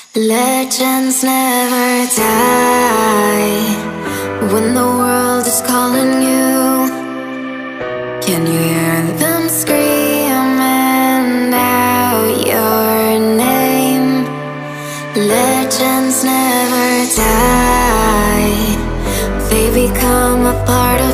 Legends never die. When the world is calling you, can you hear them screaming out your name? Legends never die. They become a part of